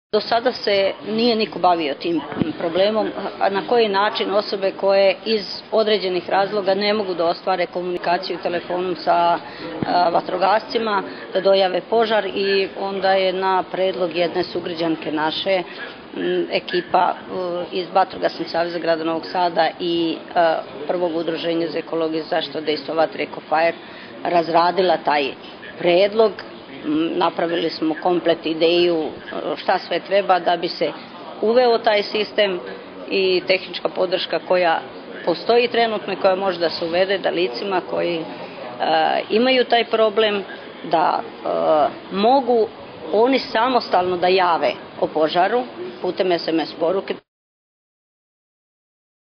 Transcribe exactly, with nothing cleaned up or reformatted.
Do sada se nije niko bavio tim problemom, a na koji način osobe koje iz određenih razloga ne mogu da ostvare komunikaciju telefonom sa vatrogascima, da dojave požar, i onda je na predlog jedne sugrađanke naše ekipa iz Vatrogasnog saveza grada Novog Sada i prvog udruženja za ekologiju i zaštitu od dejstva vatre EcoFire razradila taj predlog. Napravili smo komplet ideju šta sve treba da bi se uveo taj sistem i tehnička podrška koja postoji trenutno i koja može da se uvede da licima koji imaju taj problem da mogu oni samostalno da jave o požaru putem es em es poruke.